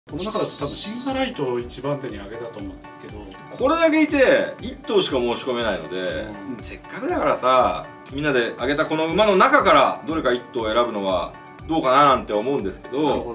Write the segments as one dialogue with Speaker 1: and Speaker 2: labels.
Speaker 1: この中だと多分シンハライトを一番手に挙げたと思うんですけど、
Speaker 2: これだけいて1頭しか申し込めないので、せっかくだからさ、みんなで挙げたこの馬の中からどれか1頭選ぶのはどうかななんて思うんですけど。
Speaker 3: なるほど。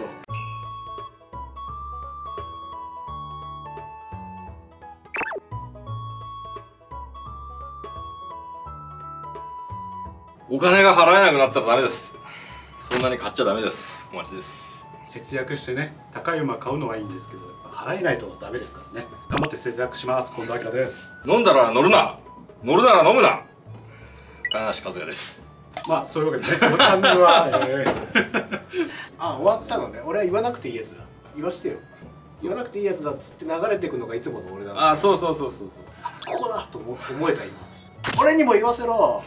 Speaker 2: お金が払えなくなったらダメです。そんなに買っちゃダメです。小町です。
Speaker 1: 節約してね、高い馬買うのはいいんですけど、やっぱ払えないとダメですからね。頑張って節約します。近藤明です。
Speaker 2: 飲んだら乗るな、乗るなら飲むな、金梨和也です。
Speaker 1: まあそういうわけでね、このチャンネルは、
Speaker 3: あ、終わったのね。俺は言わなくていいやつだ。言わしてよ。言わなくていいやつだっつって流れていくのがいつもの俺だ。
Speaker 2: あ、そうそうそうそうそう。
Speaker 3: ここだと思えた今。俺にも言わせろ。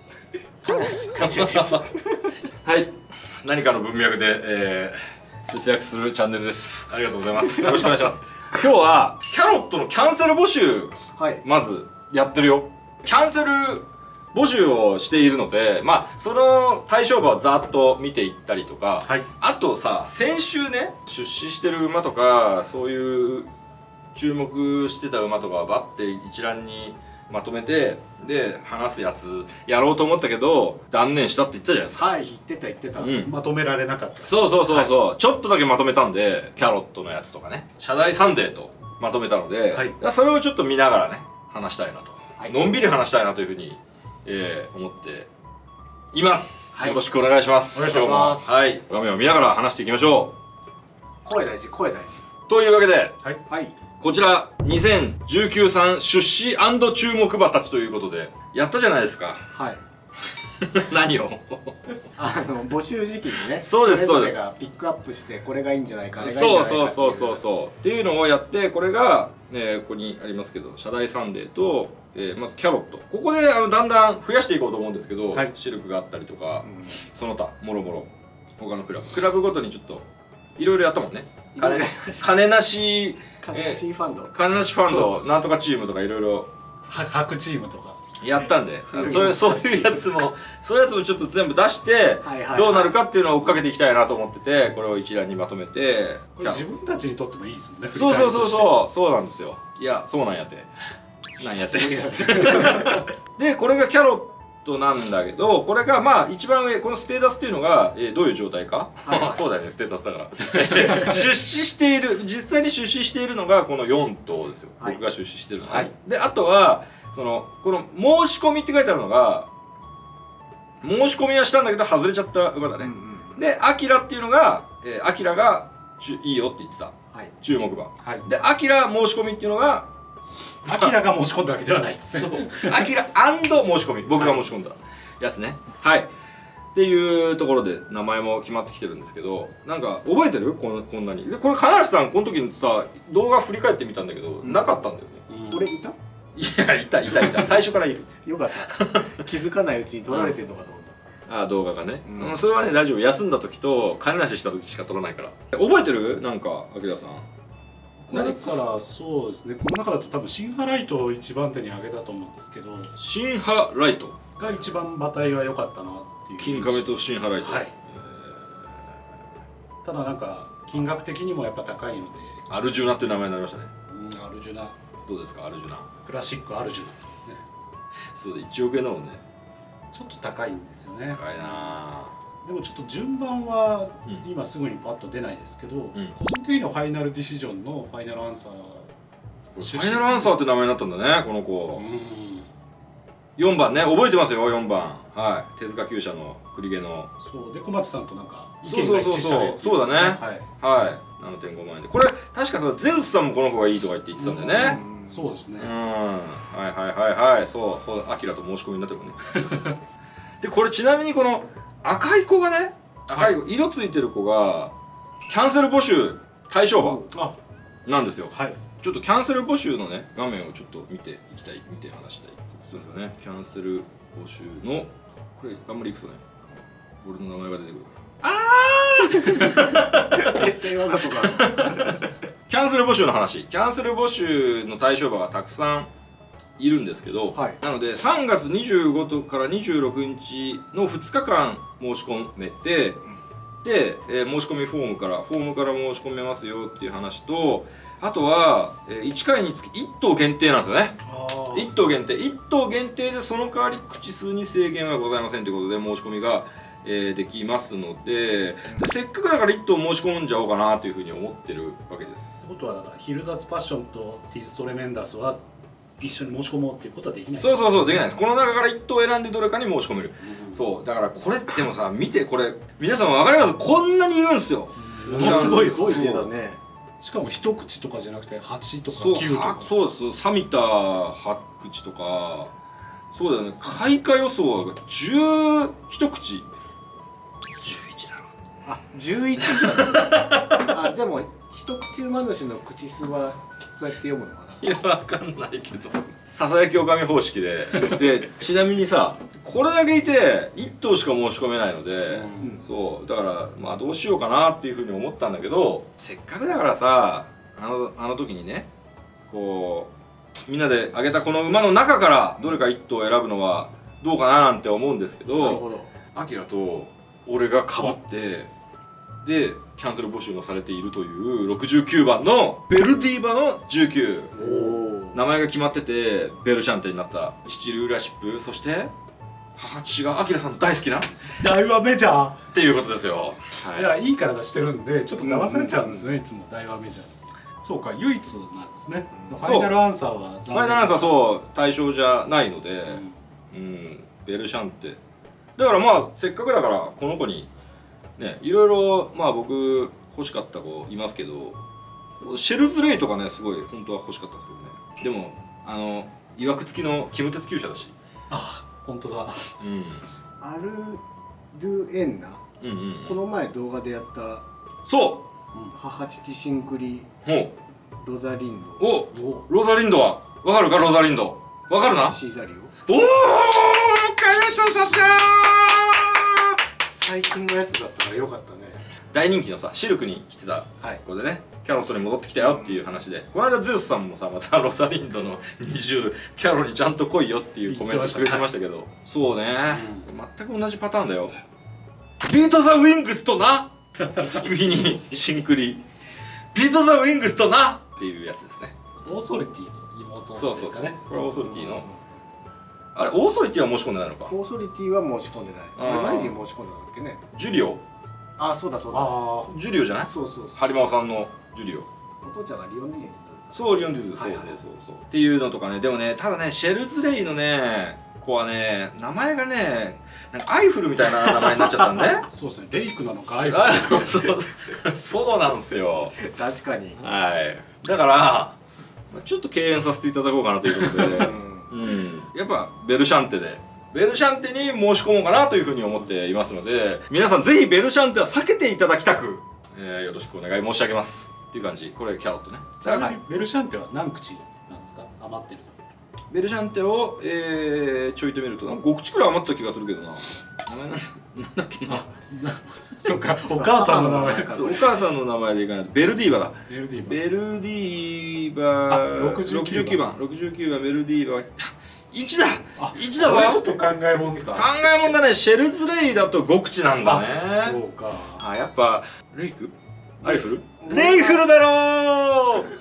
Speaker 2: はい、何かの文脈で、節約するチャンネルです。ありがとうございます。よろしくお願いします。今日はキャロットのキャンセル募集、
Speaker 3: はい、
Speaker 2: まずやってるよ。キャンセル募集をしているので、まあその対象馬をざっと見ていったりとか、はい、あとさ、先週ね、出資してる馬とか、そういう注目してた馬とかバッて一覧にまとめて、で話すやつやろうと思ったけど断念したって言ってたじゃないですか。
Speaker 3: はい、言ってた、
Speaker 1: まとめられなかった。
Speaker 2: そうそうそうそう、はい、ちょっとだけまとめたんで、キャロットのやつとかね、社大サンデーとまとめたので、はい、それをちょっと見ながらね話したいなと、はい、のんびり話したいなというふうに、思っています、はい、よろしくお願いします。
Speaker 3: お願いします。
Speaker 2: はい、画面を見ながら話していきましょ
Speaker 3: う。声大事、声大事。
Speaker 2: というわけで、
Speaker 3: はい、はい、
Speaker 2: こちら2019産出資&注目馬たちということでやったじゃないですか。
Speaker 3: はい。
Speaker 2: 何を
Speaker 3: 募集時期にね、
Speaker 2: そうですそうです、
Speaker 3: それぞれがピックアップしてこれがいいんじゃないか、
Speaker 2: そうそうそうそうそうっていうのをやって、これが、ここにありますけど、社大サンデーと、まずキャロット、ここでだんだん増やしていこうと思うんですけど、はい、シルクがあったりとか、その他もろもろ他のクラブごとにちょっといろいろやったもんね。金なしファンド、金なしファンドなんとかチームとかいろいろ
Speaker 1: 白チームとか
Speaker 2: やったんで、そういうやつもちょっと全部出してどうなるかっていうのを追っかけていきたいなと思ってて、これを一覧にまとめて、
Speaker 1: これ自分たちにとってもいいですもんね。
Speaker 2: そうそうそうそう、そうなんですよ。いや、そうなんやってなんやってで、これがキャロットなんだけど、これがまあ一番上、このステータスっていうのが、どういう状態か、そうだよね、ステータスだから出資している、実際に出資しているのがこの4頭ですよ、はい、僕が出資してるのは、はい、で、あとはこの申し込みって書いてあるのが、申し込みはしたんだけど外れちゃった馬だね。で、アキラっていうのが、アキラがいいよって言ってた、はい、注目馬、はい、で、アキラ申し込みっていうのが、
Speaker 1: アキラが申し込んだわけではないですね。
Speaker 2: アキラ&申し込み、僕が申し込んだやつね。はい。っていうところで名前も決まってきてるんですけど、なんか覚えてる？こんなに。で、これ金橋さんこの時にさ、動画振り返ってみたんだけど、なかったんだよね。
Speaker 3: 俺いた？
Speaker 2: いや、いた。最初からいる。
Speaker 3: よかった。気づかないうちに撮られてるのかと思った。
Speaker 2: ああ、動画がね。それはね、大丈夫。休んだ時と金梨した時しか撮らないから。覚えてる？なんか、アキラさん。
Speaker 1: だからそうですね、この中だと多分シンハライトを一番手に挙げたと思うんですけど、
Speaker 2: シンハライト
Speaker 1: が一番馬体が良かったなっていう。
Speaker 2: 金亀とシンハライト、はい、た
Speaker 1: だなんか金額的にもやっぱ高いので、
Speaker 2: アルジュナっていう名前になりましたね。
Speaker 1: アルジュナ
Speaker 2: どうですか？アルジュナ
Speaker 1: クラシックアルジュナですね。
Speaker 2: そうで1億円だもんね。
Speaker 1: ちょっと高いんですよね。
Speaker 2: 高いな。
Speaker 1: でもちょっと順番は今すぐにパッと出ないですけど、個人的にはファイナルディシジョンのファイナルアンサー、
Speaker 2: ファイナルアンサーって名前になったんだね、この子。4番ね、覚えてますよ、4番。はい、手塚厩舎の栗毛の。
Speaker 1: そうで、小町さんとなんか
Speaker 2: 意見が一致したね。そうだね。はい、7.5万円で、これ確かさ、ゼウスさんもこの子がいいとか言ってたんだよね。
Speaker 1: そうですね。
Speaker 2: はい、そう、アキラと申し込みになってるもんね。で、これちなみにこの赤い子がね、赤い子、色ついてる子がキャンセル募集対象馬なんですよ。はい、ちょっとキャンセル募集のね画面をちょっと見ていきたい、見て話したいそうですよね。キャンセル募集のこれあんまりいくとね、俺の名前が出てくるから、
Speaker 3: 絶対わざとだ。
Speaker 2: キャンセル募集の話、キャンセル募集の対象馬がたくさんいるんですけど、はい、なので3月25日から26日の2日間申し込めて、 で、申し込みフォームから申し込めますよっていう話と、あとは、1回につき1頭限定なんですよね。1頭限定で、その代わり口数に制限はございませんということで申し込みが、できますので、せっかくだから1頭申し込んじゃおうかなというふうに思ってるわけです。
Speaker 1: ってことはだからヒルダズパッションとティストレメンダスは一緒に申し込もうっていうことはできない。
Speaker 2: そうできないです。この中から1頭選んでどれかに申し込める。そうだからこれでもさ、見てこれ皆さん分かります？こんなにいるんですよ。
Speaker 1: ものすごいです
Speaker 3: すごい手だね。
Speaker 1: しかも一口とかじゃなくて8とか9とか。
Speaker 2: そうです。サミタ8口とか、そうだよね。開花予想が11口。11だろ。
Speaker 3: あ、11じゃん。あ、でも一口馬主の口数はそうやって読むのかな。
Speaker 2: いや、わかんないけど、ささやきおかみ方式でちなみにさ、これだけいて1頭しか申し込めないので、そうだからまあどうしようかなっていうふうに思ったんだけど、せっかくだからさ、あの時にね、こうみんなであげたこの馬の中からどれか1頭選ぶのはどうかななんて思うんですけど、アキラと俺がかばってでキャンセル募集のされているという69番のベルディーバの19、名前が決まっててベルシャンテになった父ルーラシップ、そして母父がアキラさんの大好きな
Speaker 1: 大和メジャー
Speaker 2: っていうことですよ。
Speaker 1: いや、いい体してるんでちょっと騙されちゃうんですね、いつも大和メジャーに。そうか、唯一なんですね。ファイナルアンサーは
Speaker 2: ファイナルアンサーそう対象じゃないので、ベルシャンテだからまあせっかくだからこの子にね、いろいろまあ僕欲しかった子いますけど、シェルズレイとかねすごい本当は欲しかったんですけどね。でもいわくつきのキム鉄厩舎だし。
Speaker 1: あ、本当だ。
Speaker 3: アルドゥエンナ、この前動画でやった
Speaker 2: そう
Speaker 3: 母父シンクリロザリンド。
Speaker 2: お、ロザリンドはわかるか？ロザリンドわかるな？
Speaker 3: シーザリオ。
Speaker 2: おお、カヤさんさすがー。
Speaker 3: 最近のやつだったからよかったね。
Speaker 2: 大人気のさシルクに来てた子でね、キャロットに戻ってきたよっていう話で、この間ゼウスさんもさまたロザリンドの20キャロにちゃんと来いよっていうコメントしてくれてましたけど、そうね、全く同じパターンだよ。ビート・ザ・ウィングスとなスクイにシンクリビート・ザ・ウィングスとなっていうやつですね。
Speaker 1: オーソリティの妹ですかね。
Speaker 2: これはオーソリティのあれ、オーソリティは申し込んでないのか。
Speaker 3: オーソリティは申し込んでない。俺何に申し込んだんだっけね。
Speaker 2: ジュリオ。
Speaker 3: あ、そうだそうだ。
Speaker 2: ジュリオじゃない？
Speaker 3: そうそうそう。
Speaker 2: ハリマオさんのジュリオ。
Speaker 3: お父ちゃんがリオンディーズ。
Speaker 2: そう、リオンディーズ。そうっていうのとかね。でもね、ただね、シェルズレイのね子はね、名前がね、なんかアイフルみたいな名前になっちゃったんで
Speaker 1: そうですね、レイクなのかアイフル。
Speaker 2: そうなんですよ。
Speaker 3: 確かに。
Speaker 2: はい。だからちょっと敬遠させていただこうかなということでやっぱベルシャンテでベルシャンテに申し込もうかなというふうに思っていますので、皆さんぜひベルシャンテは避けていただきたく、よろしくお願い申し上げますっていう感じ。これキャロットね。
Speaker 1: ちなみにベルシャンテは何口なんですか？余ってる
Speaker 2: ベルシャンテを、ちょいと見ると5口くらい余ってた気がするけどな。名前なんだっけな。
Speaker 1: そっか、お母さんの名前。
Speaker 2: お母さんの名前でいかないとベルディーバだ。
Speaker 1: ベルデ
Speaker 2: ィーバ69番ベルディーバ1だ。1だぞ。
Speaker 1: ちょっと考えもんですか？
Speaker 2: 考えもんだね。シェルズレイだと5口なんだね。
Speaker 1: そうか。
Speaker 2: あ、やっぱレイクアイフルレイフルだろー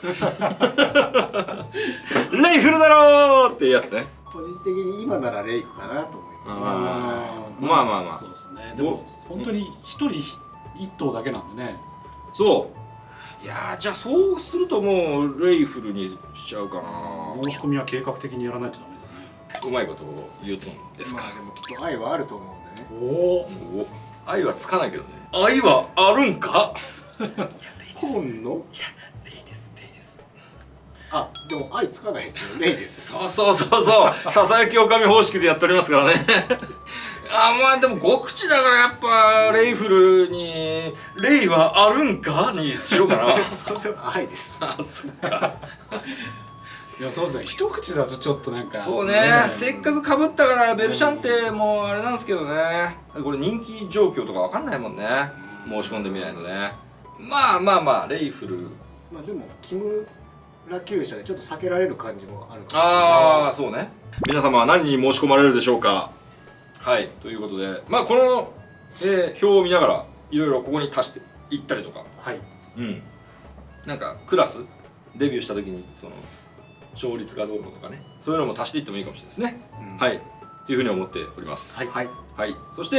Speaker 2: レイフルだろーっていうやつね。
Speaker 3: 個人的に今ならレイクかなと思います。
Speaker 2: まあ
Speaker 1: そうですね。でも本当に一人一頭だけなんでね。
Speaker 2: そう。いやー、じゃあそうするともうレイフルにしちゃうかな。
Speaker 1: 申し込みは計画的にやらないとダメですね。
Speaker 2: うまいことを言うとんですか。
Speaker 3: まあでもきっと愛はあると思うんでね。
Speaker 1: おお。
Speaker 2: 愛はつかないけどね。愛はあるんか。
Speaker 3: コーンの？いや、
Speaker 2: レイです。
Speaker 3: あ、でも愛つかないですよ。レイです。
Speaker 2: そうささやきおかみ方式でやっておりますからねあ、まあでも5口だからやっぱレイフルに「レイはあるんか?」にしようかな
Speaker 3: それは愛です。
Speaker 2: あ、そっか
Speaker 1: いや、そうですね。一口だとちょっとなんか。
Speaker 2: そうね、せっかくかぶったからベルシャンテもあれなんですけどね、これ人気状況とかわかんないもんね、申し込んでみないとね。まあレイフル、
Speaker 3: まあでも木村厩舎でちょっと避けられる感じもあるかもしれないし。
Speaker 2: ああ、そうね。皆様は何に申し込まれるでしょうか。はい、ということで、まあこの、表を見ながらいろいろここに足していったりとか、
Speaker 1: はい。
Speaker 2: なんかクラスデビューした時にその勝率がどうのとかね、そういうのも足していってもいいかもしれないですね。はいというふうに思っております。
Speaker 3: はい。
Speaker 2: そして、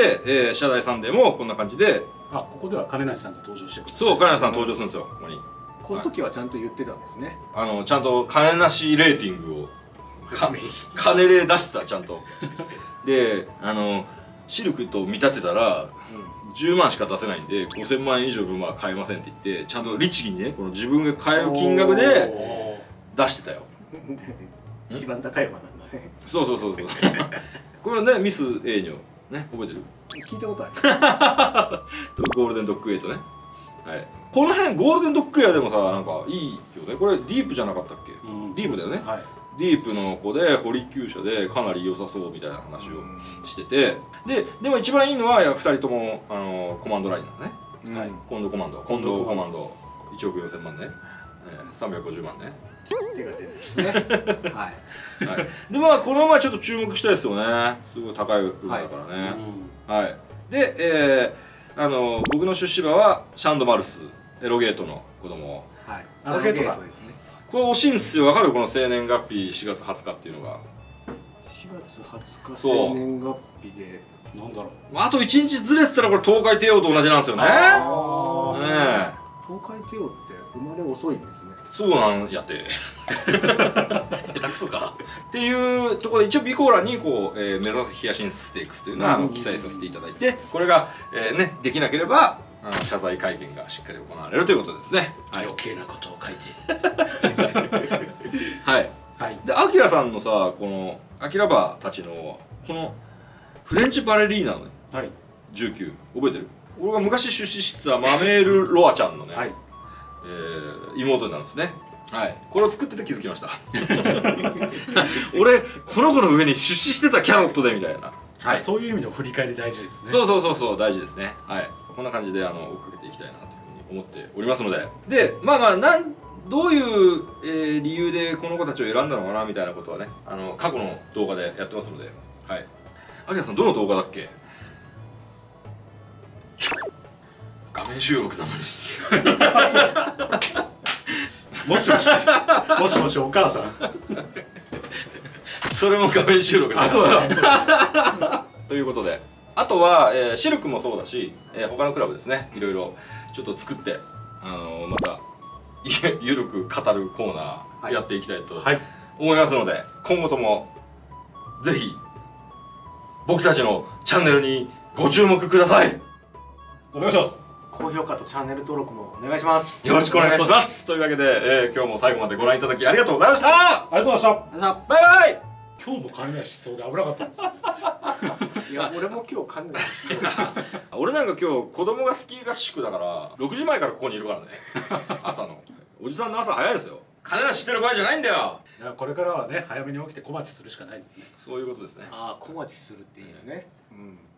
Speaker 2: 社大サンデーもこんな感じで、
Speaker 1: ここでは金梨さんが登場してくる。
Speaker 2: そう金梨さん登場するんですよ。ここに
Speaker 3: この時はちゃんと言ってたんですね。
Speaker 2: ちゃんと金梨レーティングを金レー出してたちゃんと。でシルクと見立てたら10万しか出せないんで5000万円以上分は買えませんって言って、ちゃんと律儀にねこの自分が買える金額で出してたよ。
Speaker 3: 一番高い馬なんだね。
Speaker 2: そうこれねミス A にね覚えてる？
Speaker 3: 聞いたことある。
Speaker 2: ゴールデンドッグエイトね。この辺ゴールデンドッグエアでもさなんかいいよね。これディープじゃなかったっけ？ディープだよね。ディープの子で堀厩舎でかなり良さそうみたいな話をしてて、でも一番いいのは2人ともコマンドラインなのね。近藤コマンド1億4000万ね、350万ね。
Speaker 3: 手が出るんですね。
Speaker 2: でまあこの馬ちょっと注目したいですよね。すごい高い馬だからね。で僕の出資馬はシャンドマルスエロゲートの子供。
Speaker 3: エロゲートですね。
Speaker 2: これ惜しいんですよ。わかる？この生年月日4月20日っていうのが
Speaker 3: 4月20日生年月日で
Speaker 1: なんだろう、
Speaker 2: あと1日ずれてたらこれ東海帝王と同じなんですよね。
Speaker 3: 東海帝王って生まれ遅いんですね。
Speaker 2: そうなんやって下手くそかっていうところで一応備考欄にこう、目指すヒヤシンスステークスというのは記載させていただいて、これが、できなければ謝罪会見がしっかり行われるということですね。
Speaker 1: 余計なことを書いて
Speaker 2: でアキラさんのさこのアキラバーたちのこのフレンチバレリーナのね、19覚えてる？俺が昔出資してたマメール・ロアちゃんのね、妹になるんですね。これを作ってて気づきました俺この子の上に出資してたキャロットでみたいな、
Speaker 1: そういう意味でも振り返り大事ですね。
Speaker 2: そう大事ですね。こんな感じで追っかけていきたいなというふうに思っておりますので、どういう、理由でこの子たちを選んだのかなみたいなことはね過去の動画でやってますので、アキラさんどの動画だっけ？画面収録なのに
Speaker 1: もしもしお母さん
Speaker 2: それも画面収録だ。
Speaker 1: そうだ
Speaker 2: ということで、あとは、シルクもそうだし、他のクラブですね、いろいろちょっと作ってまたゆるく語るコーナーやっていきたいと思いますので、今後ともぜひ僕たちのチャンネルにご注目ください。
Speaker 1: お願いします。
Speaker 3: 高評価とチャンネル登録もお願いします。
Speaker 2: よろしくお願いします。というわけで、今日も最後までご覧いただきありがとうございました。あ
Speaker 1: りがとうございました。
Speaker 2: バイバイ。
Speaker 1: 今日も金梨しそうで危なかったんですよ
Speaker 3: いや俺も今日金梨しそうです
Speaker 2: 俺なんか今日子供がスキー合宿だから6時前からここにいるからね朝のおじさんの朝早いですよ。金梨してる場合じゃないんだよ。
Speaker 1: これからはね早めに起きて小町するしかないですね。
Speaker 2: そういうことですね。
Speaker 3: 小町するっていいですね。